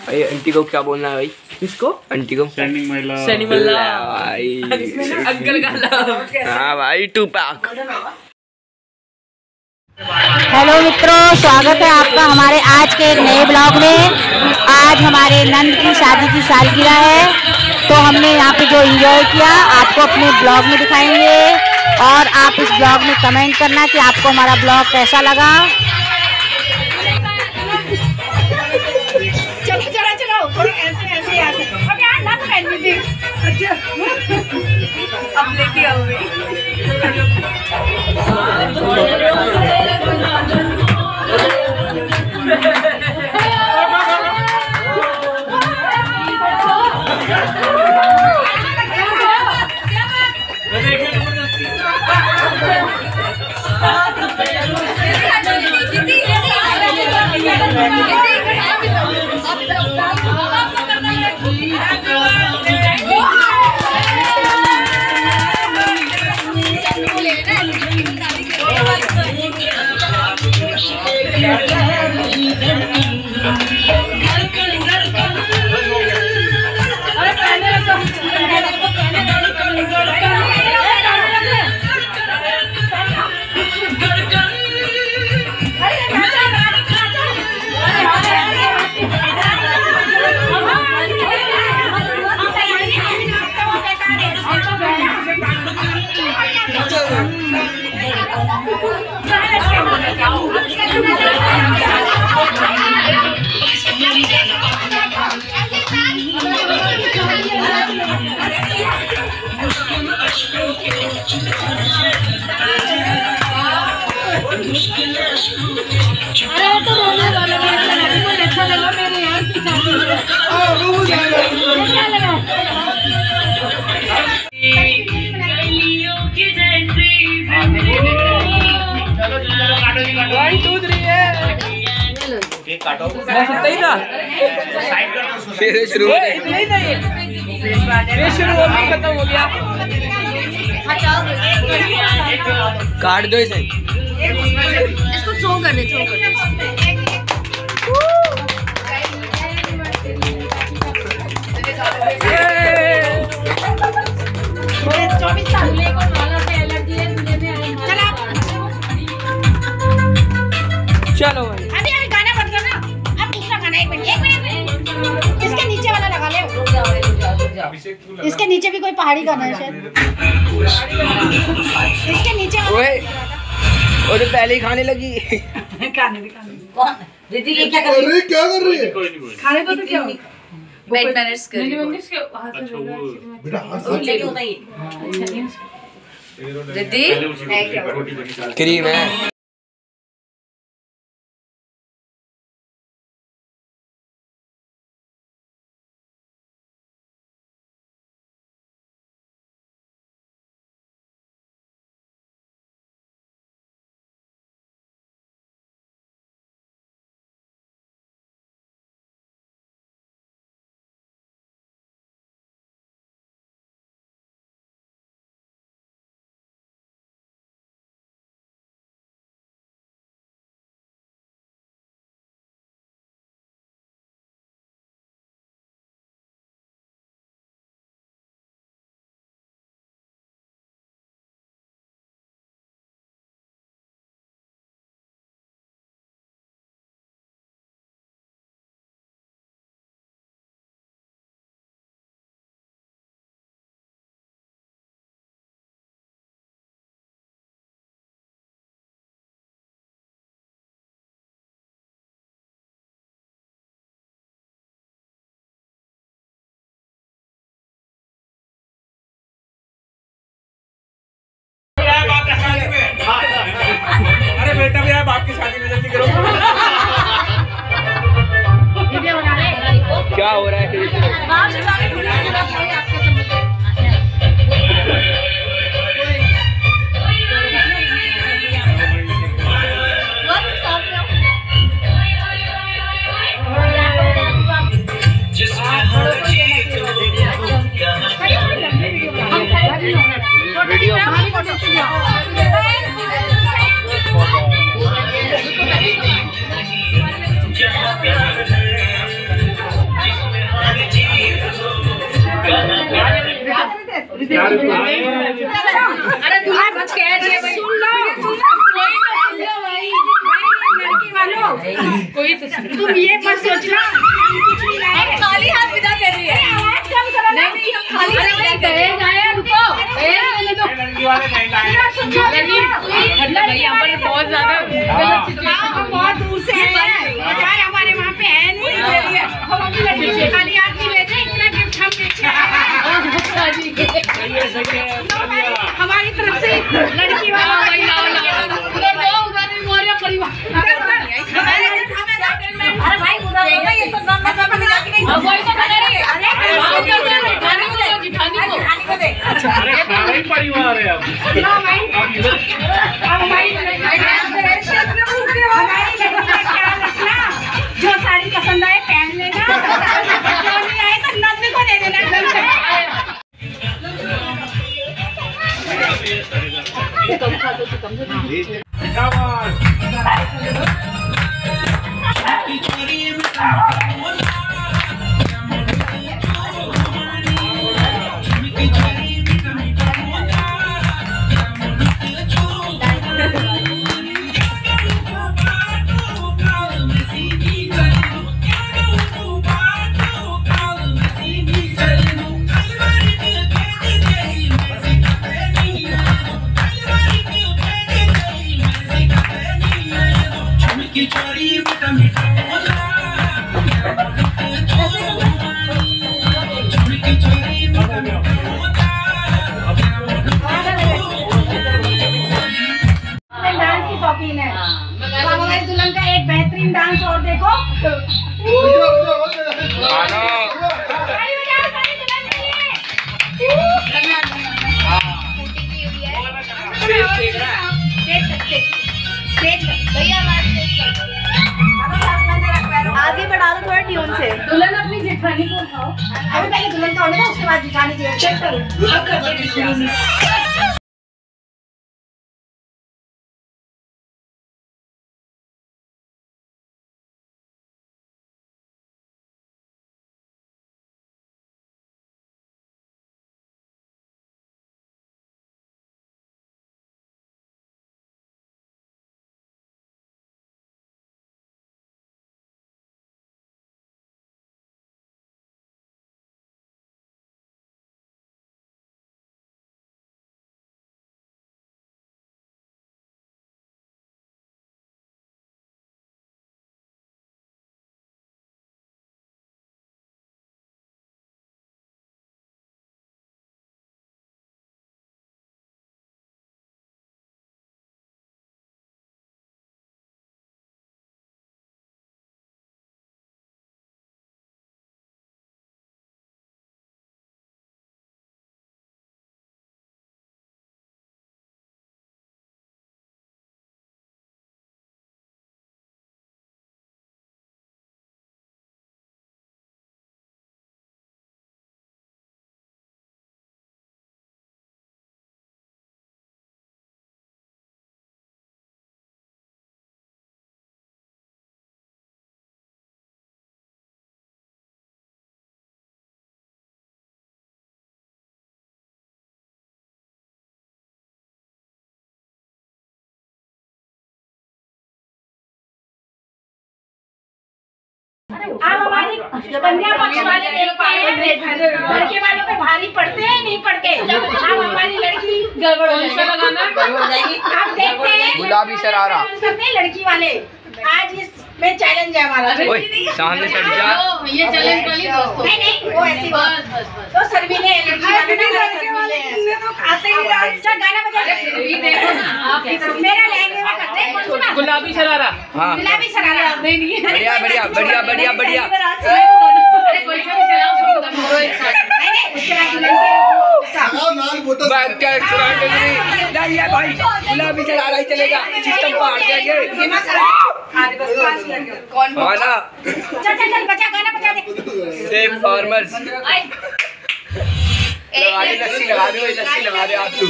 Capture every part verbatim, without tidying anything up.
भाई आंटी को क्या बोलना है भाई? किसको? आंटी को। स्टैंडिंग महिला। स्टैंडिंग महिला भाई। अंकल का नाम। हाँ भाई टू पैक। हेलो मित्रों, स्वागत है आपका हमारे आज के एक नए ब्लॉग में। आज हमारे नंद की शादी की सालगिरह है, तो हमने यहाँ पे जो एंजॉय किया आपको अपने ब्लॉग में दिखाएंगे और आप इस ब्लॉग में कमेंट करना कि आपको हमारा ब्लॉग कैसा लगा। चलो चलो चलो थोड़ा ऐसे ऐसे आ सकते अब यार ना पहन भी दे। अच्छा अब लेके आओ काटो बस इतना ही था। फिर शुरू इतना ही था ये ये शुरू हो गया खत्म हो गया। काट दो इसे। इसको थ्रो कर दे थ्रो कर दे। चौबीस साल को माला से एलर्जी है तुझे भी। चलो भाई अभी अभी गाना बंद करना। अब दूसरा गाना एक मिनट एक मिनट इसके नीचे वाला लगा ले। इसके नीचे भी कोई पहाड़ी गाना है शायद। इसके नीचे ओए वो तो पहले ही खाने लगी। खाने भी खाने कौन दीदी ये क्या कर रही है? क्या कर रही है? खाने को तो क्या बेड मैनर्स कर रही है बेटा लेके होता है दीदी है क्या क्रीम है। अरे बेटा भी आया बाप की शादी में जल्दी करो। क्या हो रहा है? अरे दूल्हा कुछ कह रही है भाई, सुन लो सुन लो, कोई तो सुन लो भाई, लड़की वालों कोई तो सुन लो। तुम ये मत सोचना हम खाली हाथ विदा कर रही है। आवाज कम करो ना। नहीं नहीं हम खाली हाथ विदा कर रहे हैं। जाए रुको, ए ले लो लड़की वाले नहीं लाए, लेकिन मतलब यहाँ पर बहुत ज्यादा गलत सिचुएशन, हम बहुत दूर से हैं यार, हमारे वहाँ पे है नहीं, हम अभी लड़की को खाली हाथ नहीं भेजे, इतना गिफ्ट हम लेके आए। हमारी तरफ से लड़की वाला भाई लाओ लाओ उधर दो, उधर नहीं मोरिया परिवार। अरे भाई उधर ये तो नॉन नॉन बना के नहीं, अब वही तो बना रही है। अरे जिठानी को दे, जिठानी को को दे। अच्छा अरे सारा ही परिवार है अब नो भाई अब इधर अब हमारी लड़की हमारी लड़की का ख्याल रखना, जो साड़ी पसंद आए पहन लेना, जो नहीं आए तो नंद को दे देना। डांस की शौकीन है, तो हमारी दुल्हन का एक बेहतरीन डांस और देखो। आगे बढ़ा दो थोड़ा ट्यून से। दुल्हन अपनी जेठानी को उठाओ। अभी पहले दुल्हन का होने ना, उसके बाद दिखानी चाहिए। चेक करो। आप हमारी कन्या पक्ष वाले देखते हैं लड़के वालों पे भारी पड़ते हैं नहीं पड़ते। आप हमारी लड़की गड़बड़ हो लगाना आप देखते हैं गुलाबी शरारा करते हैं लड़की वाले। आज इस में चैलेंज है हमारा। ओए सामने से हट जा। ये चैलेंज कर ली दोस्तों। नहीं नहीं वो ऐसी बात तो शर्मीले हैं लड़की वाले ना, शर्मीले हैं तो खाते ही डांस गाना बजा। ये देखो ना आपकी तरफ मेरा लहंगे में करते हैं कौन सा गुलाबी शरारा। हाँ गुलाबी शरारा। नहीं नहीं बढ़िया बढ़िया बढ़िया बढ़िया बढ़िया। अरे कोई सा भी चलाओ शुरू कर दो एक साथ। नहीं नहीं उसके बाद भाई क्या एक्सीडेंट है नहीं है भाई, गुलाबी शरारा ही चलेगा, सिस्टम पार जाएंगे। कौन हाँ ना, चल चल चल बचा गाना बजा दे। सेफ फार्मर्स लगा दे, लस्सी लगा दे, लस्सी लगा दे आप।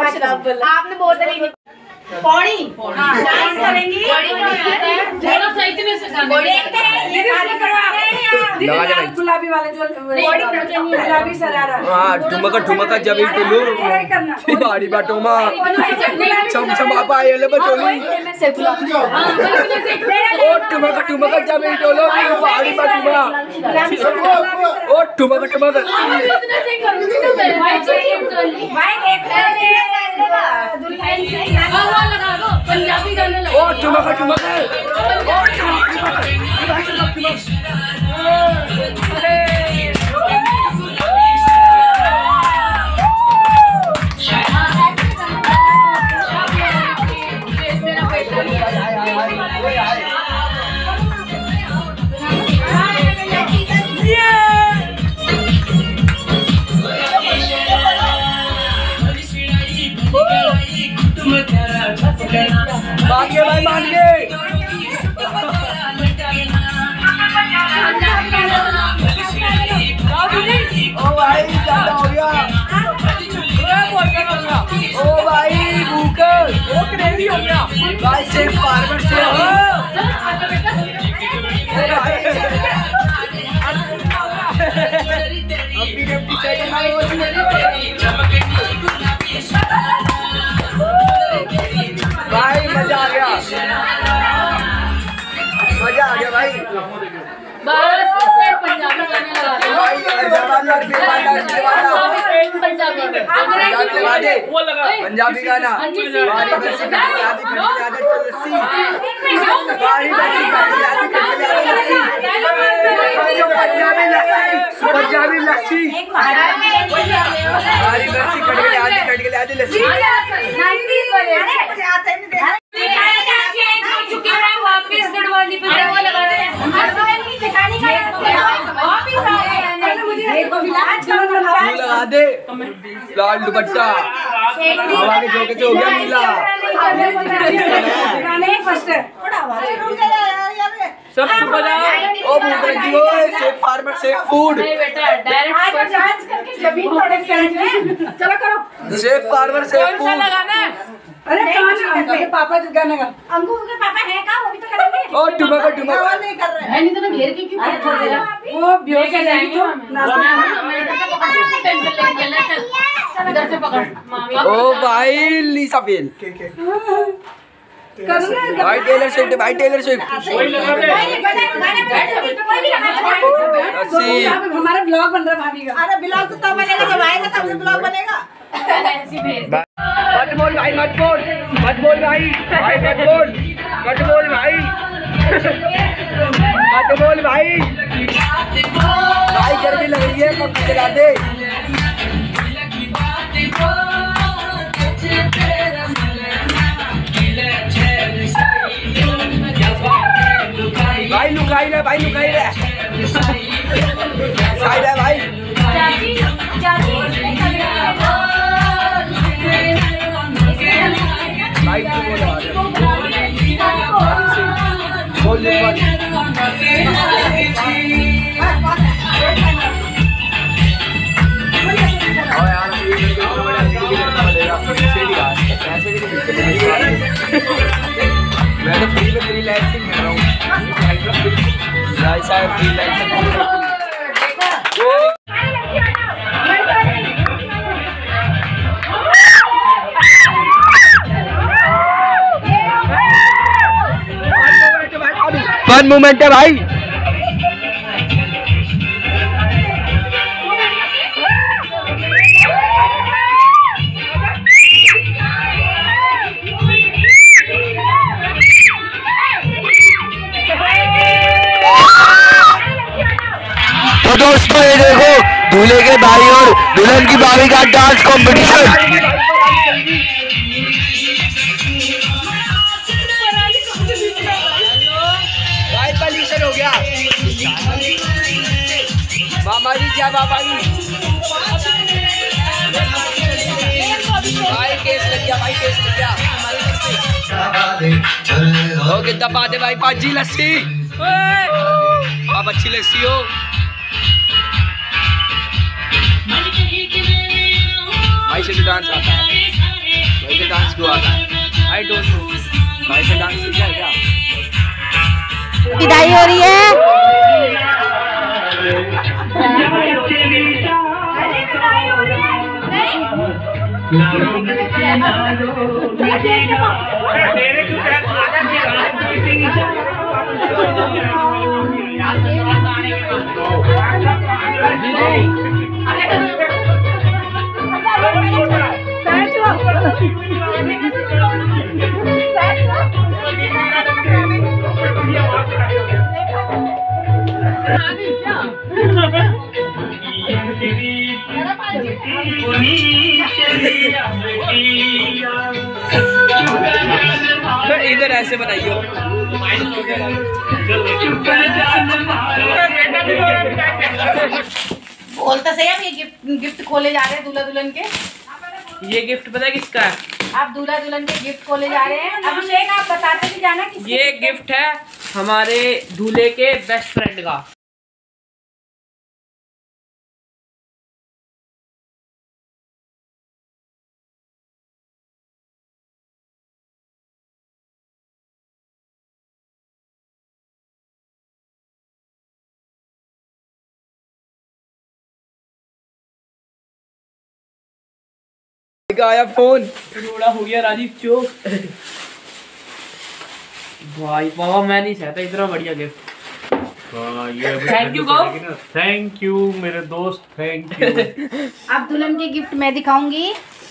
आपने बहुत देरी पौड़ी डांस करेंगी दोनों सही में सिखाने गुलाबी वाले जो गुलाबी सरारा हाँ ठुमका ठुमका जब एक लो बाड़ी बाटो माँ चम चम आप आए ले बचोली ओ ठुमका ठुमका जब एक लो बाड़ी बाटो माँ ओ ठुमका ठुमका पंजाबी गाने ओ ठुमका ठुमका मान गए भाई मान गए ओ भाई ज्यादा हो गया ओ भाई भूखल ओ क्रेजी हो गया भाई से फार्मर से हो अभी जब चाहिए भाई वो भाई मजा आ गया मजा आ गया भाई बस पंजाबी गाने लगा दो भाई पंजाबी गाना पंजाबी लस्सी हरी लस्सी कट गई आधी कट गई आधी लस्सी वापस गढ़वाली पे वो लगा रहे हैं लगा दे लाल दुपट्टा हवा के झोंके से हो गया नीला सब चुप हो जाओ ओ भूख लगी हो सेफ फार्मर सेफ फूड बेटा डायरेक्ट जमीन चलो करो सेफ फार्मर सेफ फूड लगाना है अरे कहाँ पापा जो गाना गा अंकु के पापा है का वो भी तो करेंगे ओ टुमका टुमका नहीं कर रहे है नहीं तो घेर के क्यों छोड़ दे रहा वो बेहोश हो जाएगी तो नाश्ता टेंशन ले चल चल इधर से पकड़ मामी ओ भाई लीसा फेल भाई टेलर स्विफ्ट भाई टेलर स्विफ्ट अस्सी हमारा ब्लॉग बन रहा है भाभी का अरे ब्लॉग तो तब बनेगा जब आएगा तब ब्लॉग बनेगा ऐसी भेज मत बोल भाई मत बोल मत बोल भाई भाई मत बोल मत बोल भाई मत बोल भाई भाई गर्मी लग रही है पंखा चला दे भाई लुकाई रे भाई लुकाई रे साइड है भाई चाची चाची भाई बोल बोल दे मैं तो फ्री में फ्रीलांसिंग कर रहा हूँ ऐसा फ्रीलांसिंग फन मोमेंट है भाई तो दोस्तों ये देखो दूल्हे के भाई और दुल्हन की भाभी का डांस कंपटीशन भाई पॉल्यूशन हो गया मामा जी क्या बाबा जी भाई केस लग गया भाई केस लग गया हो कितना पाते भाई पाँच जी लस्सी आप अच्छी लस्सी हो भाई से भी डांस आता है भाई से डांस क्यों आता है? I don't know. भाई से डांस सीखा है क्या? विदाई हो रही है। इधर ऐसे बनाइए। बोलता सही आप ये गिफ्ट गिफ्ट खोले जा रहे हैं दूल्हा दुल्हन के। ये गिफ्ट पता है किसका है? आप दूल्हा दुल्हन के गिफ्ट खोले जा रहे हैं। अभिषेक आप बताते भी जाना किसके। ये गिफ्ट है हमारे दूल्हे के बेस्ट फ्रेंड का। आया फोन। रोड़ा हो गया राजीव चौक। भाई बाबा मैं नहीं चाहता इतना बढ़िया गिफ्ट। थैंक यू गो। थैंक यू मेरे दोस्त, थैंक यू। अब दुल्हन के गिफ्ट मैं दिखाऊंगी।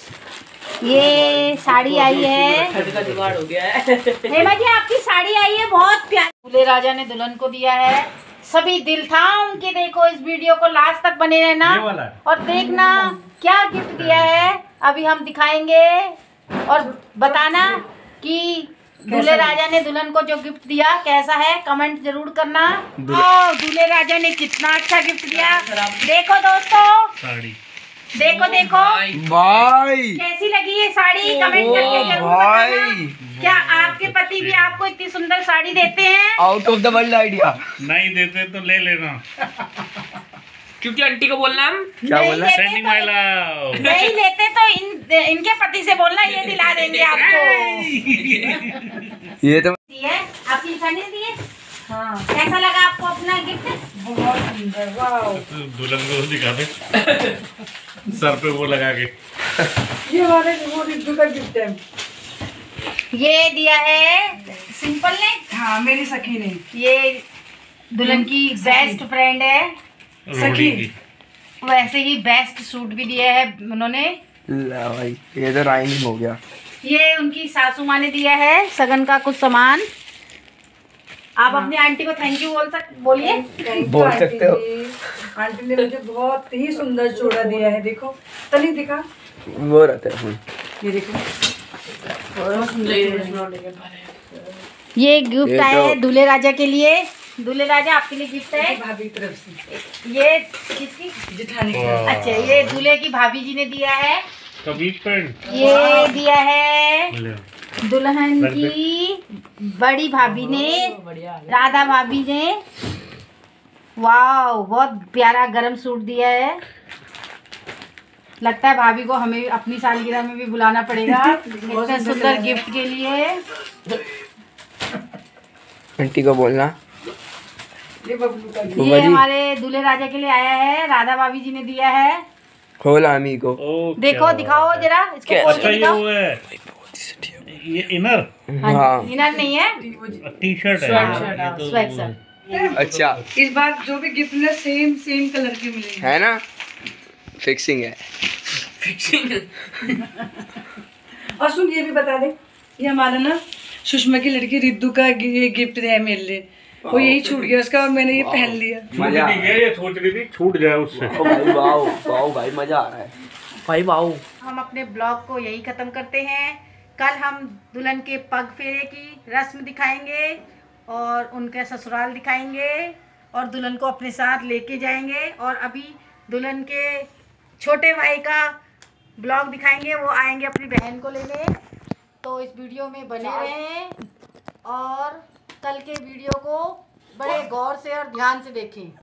ये साड़ी आई है। ठंड का जुगाड़ हो गया है। हेमा जी आपकी साड़ी आई है बहुत प्यारी। दूल्हे राजा ने दुल्हन को दिया है। सभी दिल था उनके, देखो इस वीडियो को लास्ट तक बने रहना और देखना क्या गिफ्ट दिया है। अभी हम दिखाएंगे और बताना कि दूल्हे राजा ने दुल्हन को जो गिफ्ट दिया कैसा है, कमेंट जरूर करना। और दूल्हे राजा ने कितना अच्छा गिफ्ट दिया देखो दोस्तों, साड़ी देखो देखो भाई कैसी लगी ये साड़ी, कमेंट करके जरूर बताना। क्या आपके पति भी आपको इतनी सुंदर साड़ी देते हैं? Out of the world idea. नहीं देते तो ले लेना। क्योंकि आंटी को बोलना हम क्या नहीं बोला? लेते सेंडिंग तो- माय लव। नहीं लेते तो इन इनके पति से बोलना, ये दिला देंगे आपको। ये तो दी है आपकी निशानी दी है। हाँ कैसा लगा आपको अपना गिफ्ट? बहुत सुंदर, वाह। दुल्हन को दिखा दे सर पे वो लगा के। ये हमारे वो रिद्धू का गिफ्ट है। ये दिया है सिंपल ने। हाँ मेरी सखी ने। ये दुल्हन की बेस्ट फ्रेंड है। रोड़ी की। वैसे ही बेस्ट सूट भी दिया है उन्होंने। ला भाई ये तो राइमिंग हो गया। ये उनकी सासू माँ ने दिया है सगन का कुछ सामान। आप अपनी आंटी को थैंक यू बोल सक बोलिए। बोल सकते हो। आंटी ने मुझे बहुत ही सुंदर जोड़ा दिया है। देखो तनी दिखा, वो रहता है फोन। ये देखो ये गिफ्ट ये आया तो- है दूल्हे राजा के लिए। दूल्हे राजा आपके लिए गिफ्ट है। भाभी की तरफ से, ये किसकी? जिठानी की। वाह। अच्छा ये दूल्हे की भाभी जी ने दिया है। कभी फ्रेंड ये दिया है दुल्हन की बड़ी भाभी ने, राधा भाभी ने। वाह बहुत प्यारा गरम सूट दिया है। लगता है भाभी को हमें अपनी सालगिरह में भी बुलाना पड़ेगा इतने सुंदर गिफ्ट के लिए। आंटी को बोलना। ये बबलू का गिफ्ट। बुआ ये जी। हमारे दूल्हे राजा के लिए आया है, राधा भाभी जी ने दिया है। खोला अमी को। देखो दिखाओ जरा इसको खोल अच्छा के ये दिखाओ। वो है, ये इनर हाँ इनर नहीं है, टी शर्ट है। ये तो स्वेट शर्ट। अच्छा इस बार जो भी गिफ्ट मिले सेम सेम कलर के मिले है ना, फिक्सिंग है। और सुन ये भी बता दे, ये हमारा ना सुषमा की लड़की रिद्धू का ये गिफ्ट है मेरे लिए। वो यही छूट गया उसका और मैंने ये पहन लिया। छूट नहीं गया, ये सोच रही थी छूट जाए उससे। ओ भाई वाओ वाओ भाई मजा आ रहा है भाई वाओ। हम अपने ब्लॉग को यही खत्म करते हैं। कल हम दुल्हन के पग फेरे की रस्म दिखाएंगे और उनके ससुराल दिखाएंगे और दुल्हन को अपने साथ लेके जाएंगे। और अभी दुल्हन के छोटे भाई का ब्लॉग दिखाएंगे, वो आएंगे अपनी बहन को लेने। तो इस वीडियो में बने रहें और कल के वीडियो को बड़े गौर से और ध्यान से देखें।